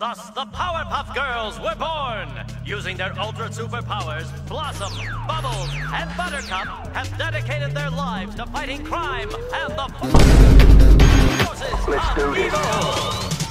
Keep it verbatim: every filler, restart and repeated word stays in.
Thus, the Powerpuff Girls were born. Using their ultra superpowers, Blossom, Bubbles, and Buttercup have dedicated their lives to fighting crime and the forces Let's do of this. evil.